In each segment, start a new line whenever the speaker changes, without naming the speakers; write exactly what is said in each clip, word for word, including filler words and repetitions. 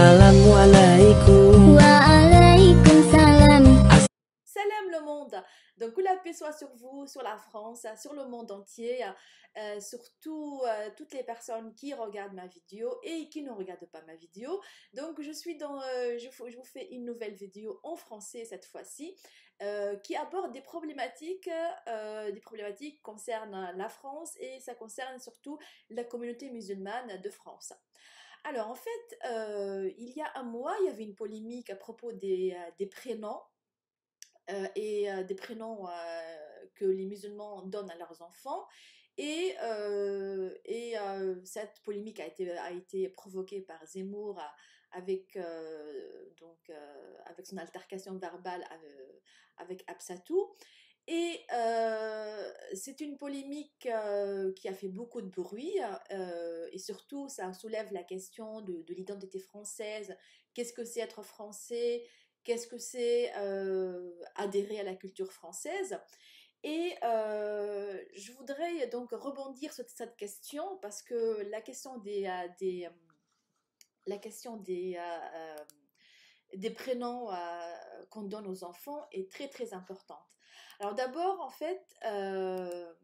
Assalamualaikum.
Waalaikumsalam.
Salam le monde. Donc, que la paix soit sur vous, sur la France, sur le monde entier, euh, surtout euh, toutes les personnes qui regardent ma vidéo et qui ne regardent pas ma vidéo. Donc, je suis dans, euh, je, je vous fais une nouvelle vidéo en français cette fois-ci, euh, qui aborde des problématiques, euh, des problématiques concernant la France et ça concerne surtout la communauté musulmane de France. Alors, en fait, euh, il y a un mois, il y avait une polémique à propos des, euh, des prénoms. Euh, et euh, des prénoms euh, que les musulmans donnent à leurs enfants. Et, euh, et euh, cette polémique a été, a été provoquée par Zemmour à, avec, euh, donc, euh, avec son altercation verbale avec, avec Absatou. Et euh, c'est une polémique euh, qui a fait beaucoup de bruit euh, et surtout ça soulève la question de, de l'identité française. Qu'est-ce que c'est être français? Qu'est-ce que c'est euh, adhérer à la culture française? Et euh, je voudrais donc rebondir sur cette question parce que la question des, euh, des, la question des, euh, des prénoms euh, qu'on donne aux enfants est très très importante. Alors d'abord, en fait, euh,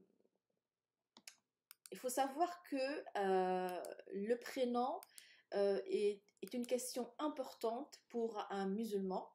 il faut savoir que euh, le prénom euh, est, est une question importante pour un musulman.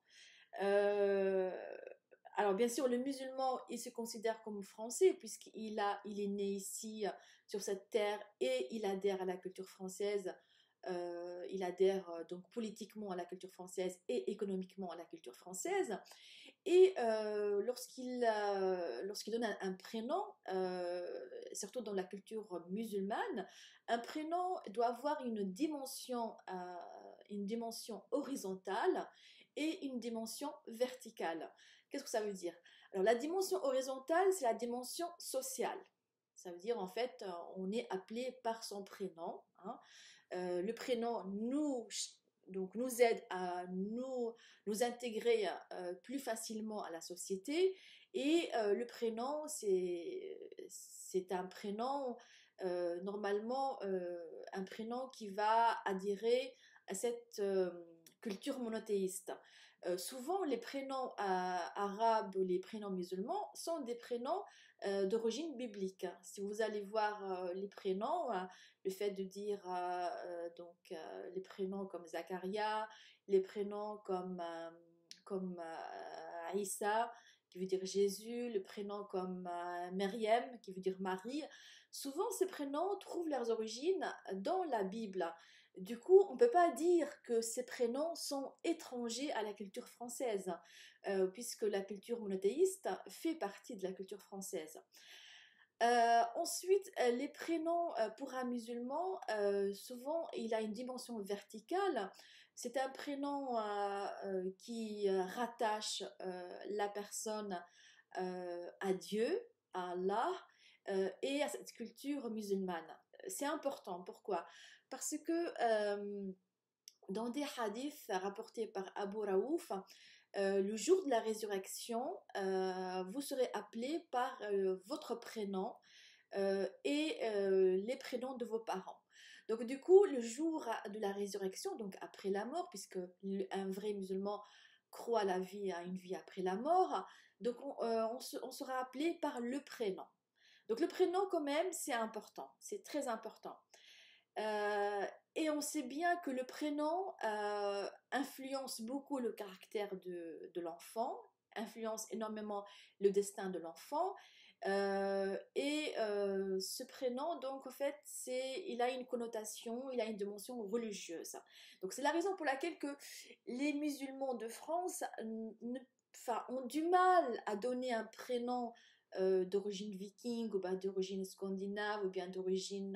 Euh, alors bien sûr, le musulman, il se considère comme français puisqu'il a, il est né ici sur cette terre et il adhère à la culture française. Euh, il adhère euh, donc politiquement à la culture française et économiquement à la culture française. Et euh, lorsqu'il euh, lorsqu'il donne un, un prénom, euh, surtout dans la culture musulmane, un prénom doit avoir une dimension, euh, une dimension horizontale et une dimension verticale. Qu'est-ce que ça veut dire? Alors la dimension horizontale, c'est la dimension sociale. Ça veut dire en fait, on est appelé par son prénom. Hein. Euh, le prénom nous, donc, nous aide à nous, nous intégrer euh, plus facilement à la société. Et euh, le prénom, c'est, c'est un prénom, euh, normalement, euh, un prénom qui va adhérer à cette euh, culture monothéiste. Euh, souvent, les prénoms euh, arabes, les prénoms musulmans sont des prénoms euh, d'origine biblique. Si vous allez voir euh, les prénoms, euh, le fait de dire euh, euh, donc euh, les prénoms comme Zacharia, les prénoms comme euh, comme euh, Isa qui veut dire Jésus, le prénom comme euh, Myriam qui veut dire Marie. Souvent, ces prénoms trouvent leurs origines dans la Bible. Du coup, on ne peut pas dire que ces prénoms sont étrangers à la culture française, euh, puisque la culture monothéiste fait partie de la culture française. Euh, ensuite, euh, les prénoms euh, pour un musulman, euh, souvent, il a une dimension verticale. C'est un prénom euh, euh, qui euh, rattache euh, la personne euh, à Dieu, à Allah, euh, et à cette culture musulmane. C'est important. Pourquoi? Parce que euh, dans des hadiths rapportés par Abu Raouf, euh, le jour de la résurrection, euh, vous serez appelé par euh, votre prénom euh, et euh, les prénoms de vos parents. Donc du coup, le jour de la résurrection, donc après la mort, puisque un vrai musulman croit à la vie, à une vie après la mort, donc on, euh, on, se, on sera appelé par le prénom. Donc le prénom quand même, c'est important, c'est très important. Euh, et on sait bien que le prénom euh, influence beaucoup le caractère de, de l'enfant, influence énormément le destin de l'enfant. Euh, et euh, ce prénom, donc, en fait, c'est, il a une connotation, il a une dimension religieuse. Donc, c'est la raison pour laquelle que les musulmans de France ne, enfin, ont du mal à donner un prénom euh, d'origine viking, ou ben, d'origine scandinave, ou bien d'origine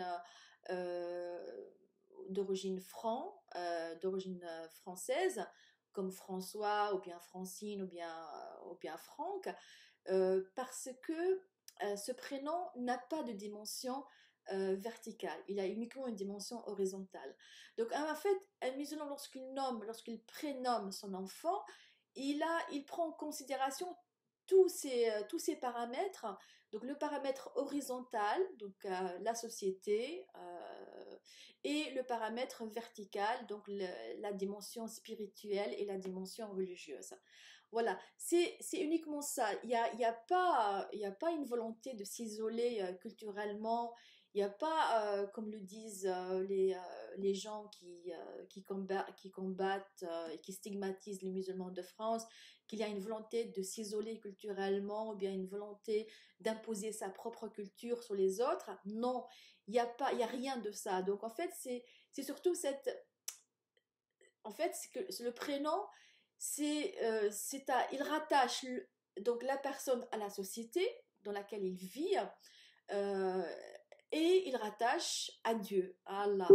euh, d'origine franc, euh, d'origine euh, française, comme François, ou bien Francine, ou bien, ou bien Franck, euh, parce que euh, ce prénom n'a pas de dimension euh, verticale, il a uniquement une dimension horizontale. Donc en fait, un musulman, lorsqu'il nomme, lorsqu'il prénomme son enfant, il, a, il prend en considération tous ces, euh, tous ces paramètres, donc le paramètre horizontal, donc euh, la société, euh, et le paramètre vertical, donc le- la dimension spirituelle et la dimension religieuse. Voilà, c'est c'est uniquement ça. Il n'y a, il y a pas, il y a pas une volonté de s'isoler euh, culturellement. Il n'y a pas, euh, comme le disent euh, les, euh, les gens qui, euh, qui combattent, qui combattent euh, et qui stigmatisent les musulmans de France, qu'il y a une volonté de s'isoler culturellement ou bien une volonté d'imposer sa propre culture sur les autres. Non, il n'y a pas, il y a rien de ça. Donc en fait, c'est c'est surtout cette, en fait, c'est que le prénom, c'est, euh, c'est à, il rattache le- donc la personne à la société dans laquelle il vit, euh, et il rattache à Dieu, à Allah.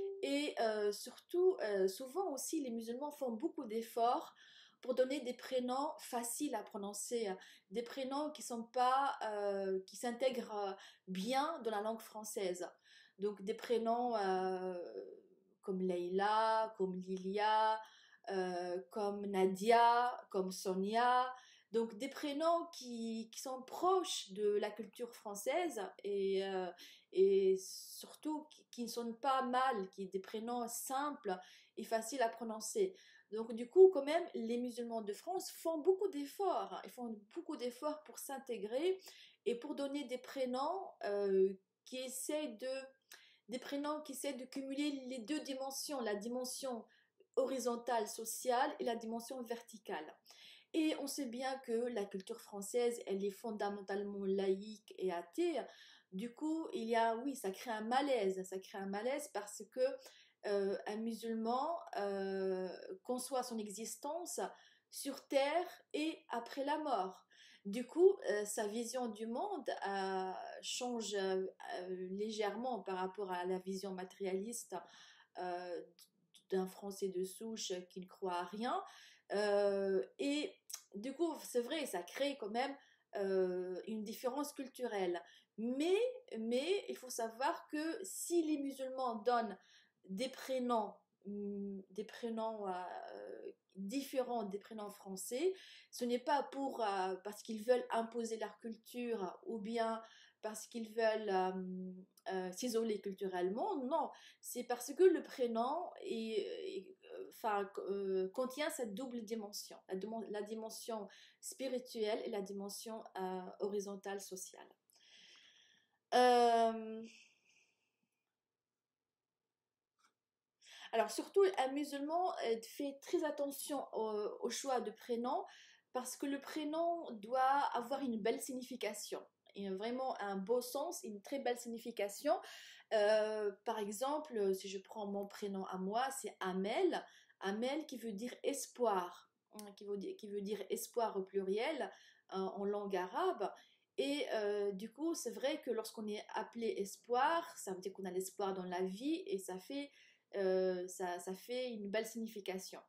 Et euh, surtout, euh, souvent aussi, les musulmans font beaucoup d'efforts pour donner des prénoms faciles à prononcer, des prénoms qui sont pas, euh, qui s'intègrent bien dans la langue française. Donc des prénoms euh, comme Leïla, comme Lilia, euh, comme Nadia, comme Sonia. Donc des prénoms qui, qui sont proches de la culture française et, euh, et surtout qui, qui ne sonnent pas mal, qui des prénoms simples et faciles à prononcer. Donc du coup, quand même, les musulmans de France font beaucoup d'efforts. Hein. Ils font beaucoup d'efforts pour s'intégrer et pour donner des prénoms euh, qui essaient de des prénoms qui essaient de cumuler les deux dimensions, la dimension horizontale sociale et la dimension verticale. Et on sait bien que la culture française, elle est fondamentalement laïque et athée. Du coup, il y a, oui, ça crée un malaise. Ça crée un malaise parce que euh, un musulman euh, conçoit son existence sur terre et après la mort. Du coup, euh, sa vision du monde euh, change euh, euh, légèrement par rapport à la vision matérialiste euh, d'un Français de souche qui ne croit à rien. Euh, et du coup, c'est vrai, ça crée quand même euh, une différence culturelle. Mais, mais il faut savoir que si les musulmans donnent des prénoms, hum, des prénoms euh, différents des prénoms français, ce n'est pas pour euh, parce qu'ils veulent imposer leur culture ou bien parce qu'ils veulent euh, euh, s'isoler culturellement. Non, c'est parce que le prénom est, est, euh, enfin, euh, contient cette double dimension, la, la dimension spirituelle et la dimension euh, horizontale sociale. Euh, alors surtout, un musulman euh, fait très attention au, au choix de prénom parce que le prénom doit avoir une belle signification. Et vraiment un beau sens, une très belle signification. Euh, par exemple, si je prends mon prénom à moi, c'est Amel. Amel qui veut dire espoir, hein, qui veut dire, qui veut dire espoir au pluriel hein, en langue arabe. Et euh, du coup, c'est vrai que lorsqu'on est appelé espoir, ça veut dire qu'on a l'espoir dans la vie et ça fait, euh, ça, ça fait une belle signification.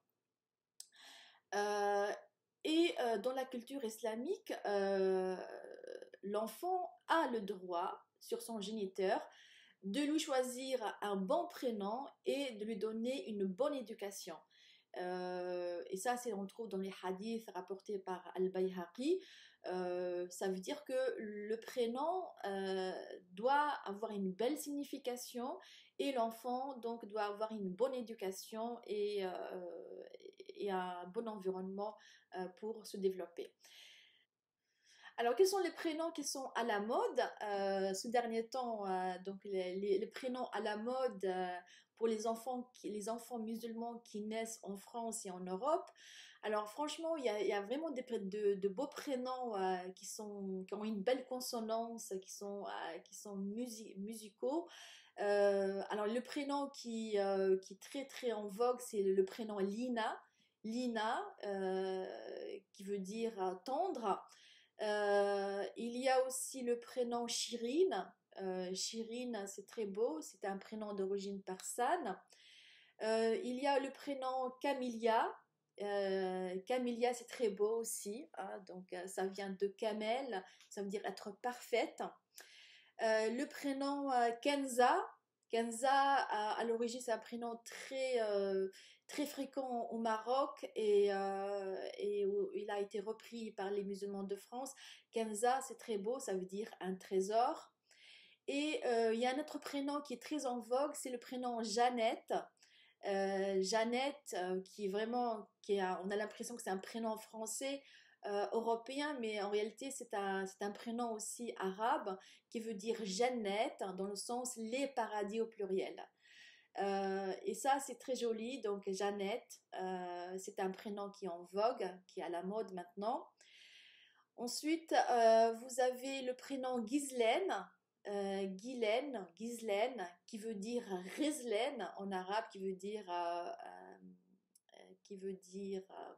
Euh, et euh, dans la culture islamique, euh, l'enfant a le droit sur son géniteur de lui choisir un bon prénom et de lui donner une bonne éducation. Euh, et ça, c'est on le trouve dans les hadiths rapportés par Al-Bayhaqi. Euh, ça veut dire que le prénom euh, doit avoir une belle signification et l'enfant donc doit avoir une bonne éducation et, euh, et un bon environnement euh, pour se développer. Alors, quels sont les prénoms qui sont à la mode euh, ce dernier temps euh, donc les, les, les, prénoms à la mode euh, pour les enfants, qui, les enfants musulmans qui naissent en France et en Europe. Alors, franchement, il y a, il y a vraiment des, de, de beaux prénoms euh, qui, sont, qui ont une belle consonance, qui sont, euh, qui sont musi musicaux. Euh, alors, le prénom qui, euh, qui est très très en vogue, c'est le prénom Lina. Lina, euh, qui veut dire euh, tendre. Euh, il y a aussi le prénom Shirin. Euh, Shirin, c'est très beau, c'est un prénom d'origine persane. Euh, il y a le prénom Camilla. Euh, Camilla, c'est très beau aussi. Hein, donc, euh, ça vient de camel, ça veut dire être parfaite. Euh, le prénom euh, Kenza. Kenza, à, à l'origine, c'est un prénom très, euh, très fréquent au Maroc et, euh, et où il a été repris par les musulmans de France. Kenza, c'est très beau, ça veut dire un trésor. Et euh, il y a un autre prénom qui est très en vogue, c'est le prénom Jeannette. Euh, Jeannette, euh, qui est vraiment, qui a, on a l'impression que c'est un prénom français, euh, européen, mais en réalité c'est un, c'est un prénom aussi arabe qui veut dire Jannette, dans le sens les paradis au pluriel. Euh, et ça, c'est très joli. Donc, Jeannette, euh, c'est un prénom qui est en vogue, qui est à la mode maintenant. Ensuite, euh, vous avez le prénom Ghislaine, euh, Ghislaine, Ghislaine, qui veut dire Rizlaine en arabe, qui veut dire, euh, euh, qui veut dire, euh,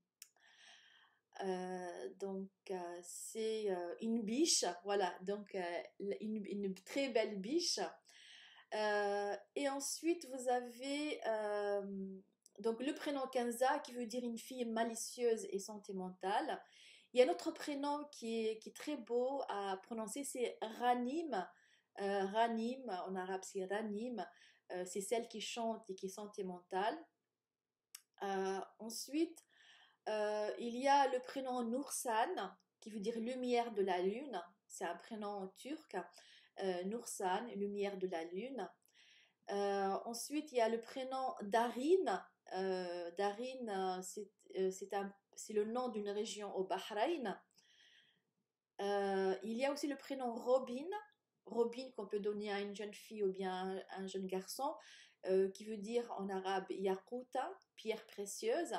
euh, donc euh, c'est euh, une biche, voilà, donc euh, une, une très belle biche. Euh, et ensuite, vous avez euh, donc le prénom Kenza qui veut dire une fille malicieuse et sentimentale. Il y a un autre prénom qui est, qui est très beau à prononcer, c'est Ranim. Euh, Ranim, en arabe c'est Ranim, euh, c'est celle qui chante et qui est sentimentale. Euh, ensuite, euh, il y a le prénom Noursan qui veut dire lumière de la lune. C'est un prénom turc. Euh, Noursan, lumière de la lune. Euh, ensuite, il y a le prénom Darin. Euh, Darin, euh, c'est euh, c'est un- c'est le nom d'une région au Bahreïn. Euh, il y a aussi le prénom Robin. Robin qu'on peut donner à une jeune fille ou bien à un jeune garçon, euh, qui veut dire en arabe Yakuta, pierre précieuse.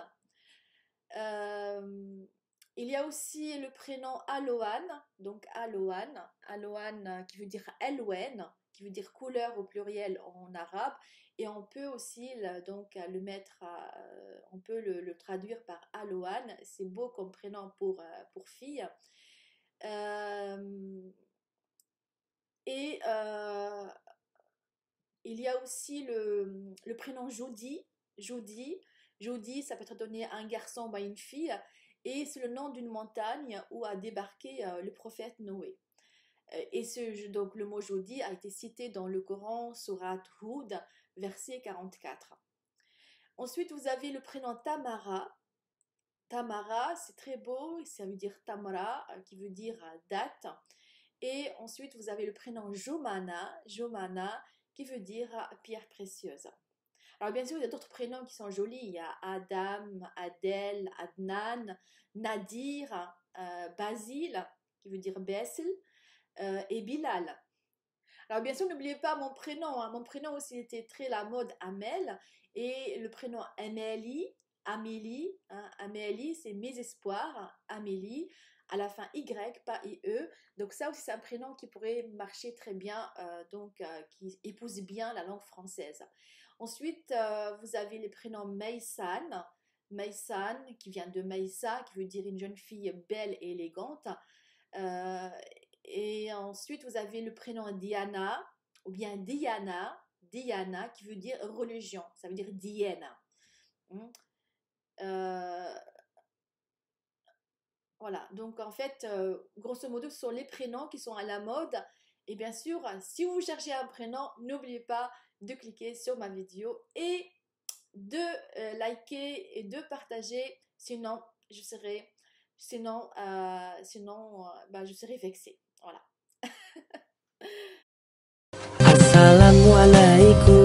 Euh, il y a aussi le prénom Aloan, donc Aloan, Aloan euh, qui veut dire Elwen, qui veut dire couleur au pluriel en arabe, et on peut aussi le, donc le mettre, à- euh, on peut le, le traduire par Aloan, c'est beau comme prénom pour, euh, pour fille. Euh, et euh, il y a aussi le, le prénom Jodi. Jodi, Jodi, ça peut être donné à un garçon ou à une fille, et c'est le nom d'une montagne où a débarqué euh, le prophète Noé. Euh, Et ce, donc le mot Jodi a été cité dans le Coran, Surat Hud, verset quarante-quatre. Ensuite, vous avez le prénom Tamara. Tamara, c'est très beau, ça veut dire Tamara, euh, qui veut dire euh, date. Et ensuite, vous avez le prénom Jomana, Jomana, qui veut dire euh, pierre précieuse. Alors bien sûr, il y a d'autres prénoms qui sont jolis. Il y a Adam, Adel, Adnan, Nadir, euh, Basile, qui veut dire Besl, euh, et Bilal. Alors bien sûr, n'oubliez pas mon prénom, hein. Mon prénom aussi était très la mode, Amel. Et le prénom Amélie, Amélie, hein, Amélie, c'est mes espoirs, Amélie. À la fin Y, pas I E. Donc ça aussi, c'est un prénom qui pourrait marcher très bien, euh, donc euh, qui épouse bien la langue française. Ensuite, euh, vous avez les prénoms Maysan, Maysan qui vient de Maïsa, qui veut dire une jeune fille belle et élégante. Euh, et ensuite, vous avez le prénom Diana, ou bien Diana, Diana, qui veut dire religion, ça veut dire Diana. Hmm. Euh, voilà, donc en fait, euh, grosso modo, ce sont les prénoms qui sont à la mode. Et bien sûr, si vous cherchez un prénom, n'oubliez pas de cliquer sur ma vidéo et de euh, liker et de partager. Sinon, je serai, sinon, euh, sinon euh, bah, je serai vexée. Voilà.
Assalamualaikum.